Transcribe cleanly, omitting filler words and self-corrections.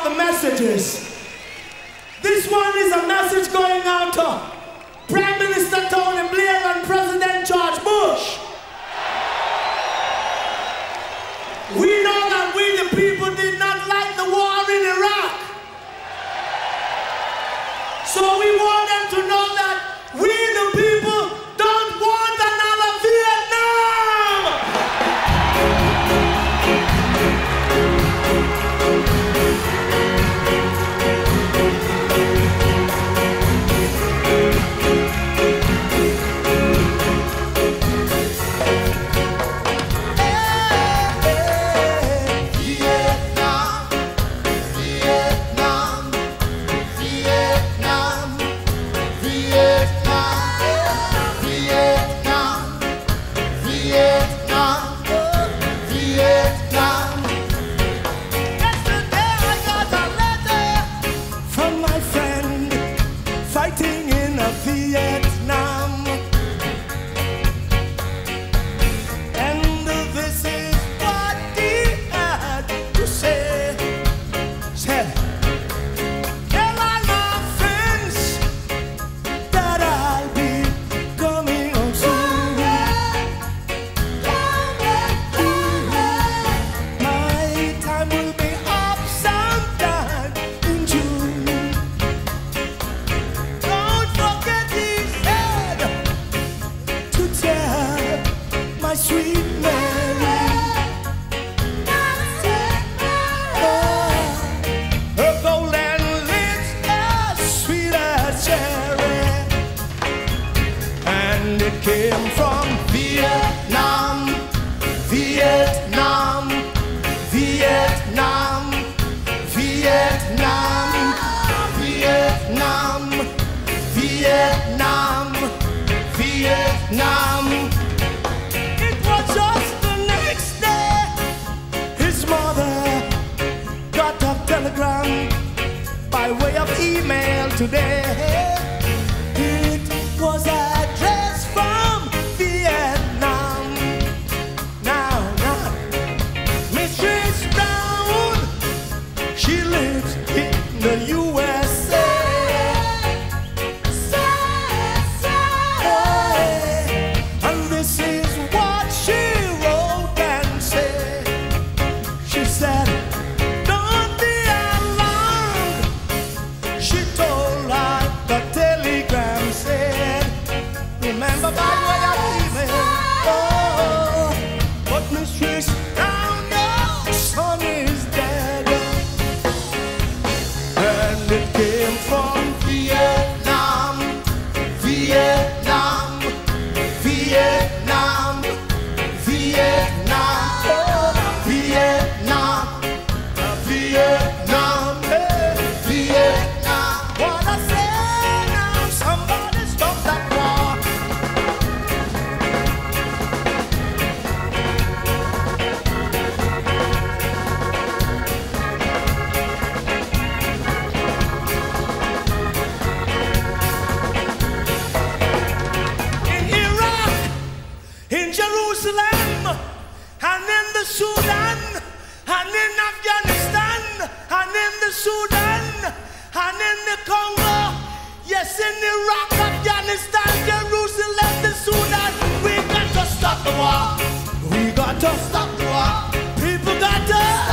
the messages. This one is a message going out to Prime Minister Tony Blair and President George Bush. We know that we the people did not like the war in Iraq. So we want them to know that we the people don't want another Vietnam. We got to stop the war. People got to